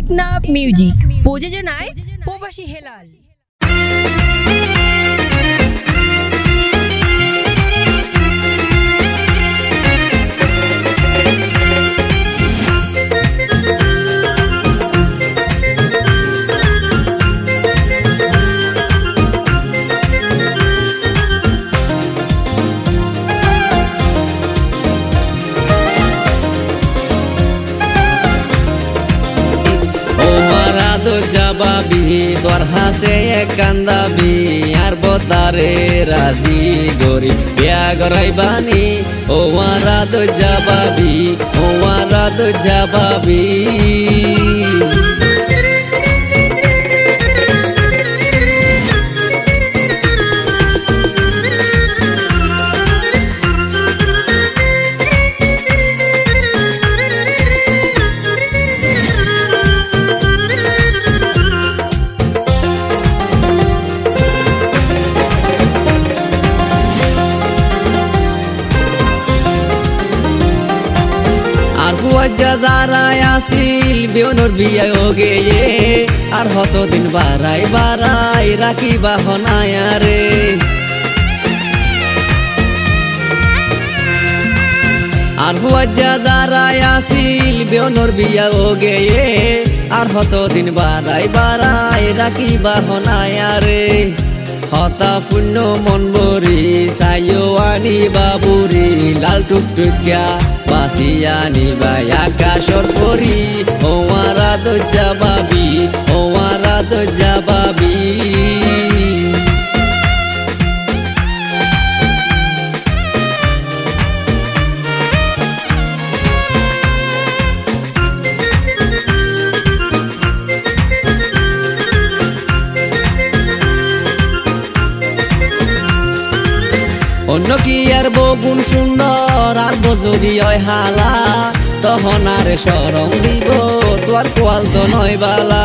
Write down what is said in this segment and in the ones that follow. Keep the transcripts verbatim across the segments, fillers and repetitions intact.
Teknaf music প্রযোজনায় প্রবাসী হেলাল। জবাবি তোর হাসে এক কান্দাবি আর বতারে রাজি গরি বিয়া গরাই বানি ও রাত জবাবি ও রাত জবাবি যারাই আসিল বেউনর বিয়ায় ও গেয়ে আর হত দিন বারাই বারাই রাখি বাহনায় রে আর হুয়াজ্জা যারাই আসিল বেউনর বিয়া ও গেয়ে আর হত দিন বারাই বারাই রাখি বাহনায় রে হতা শূন্য মন বরি চাইও আনি বাবুরি লাল টুকটুকিয়া বাসিয়া নিবাই আকাশর ফরি ও রাত জবাবি ও রাত জবাবি অন্য কি আর বগুন সুন্দর আর যদি হয় হালা তখন আর সরম দিব তোর কোয়াল তো নয় বালা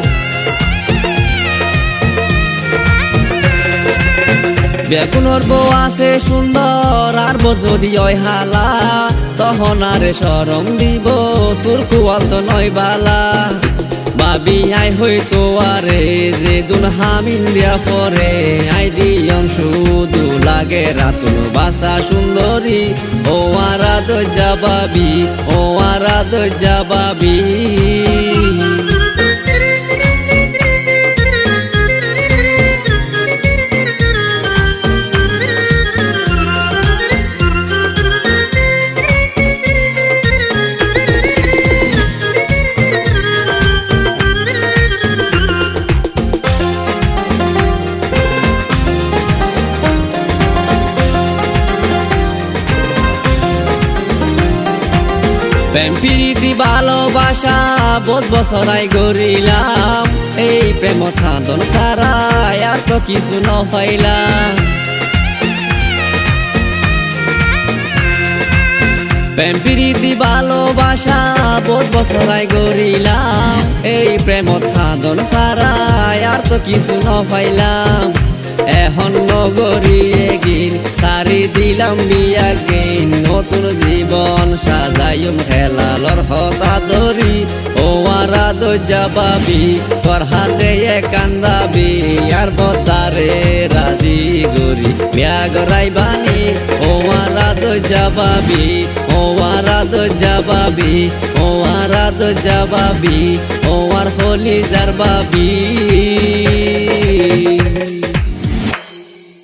বেগুনর বউ আছে সুন্দর আর যদি হয় হালা তখন আর সরম দিব তোর কোয়াল তো নয় বালা বাবি আই হইতো আরে যে দুন হামিন দিয়া ফরে আই দিয়ম শুধু লাগে রাতুন বাসা সুন্দরী ও রাত জবাবি ও রাত জবাবি প্রেম প্রীতি ভালোবাসা বহুত বছরাই গড়িলাম এই প্রেম খাদন ছাড়া আর তো কিছু ন পাইলাম প্রেম প্রীতি ভালোবাসা বহুত বছরাই গড়িলাম এই প্রেম খাদন ছাড়া আর তো কিছু ন পাইলাম এখন নগরী এগিন সারি দিলাম বিয়া গিন নতুন জীবন সাজাইম হেলালর হতা ধরি ও রাত জবাবি তোর হাসে এক কান্দাবি আর বতারে রাজি গরি বিয়া গরাই বানি ও রাত জবাবি ও রাত জবাবি ও রাত জবাবি ও আর হলি জার বাবি।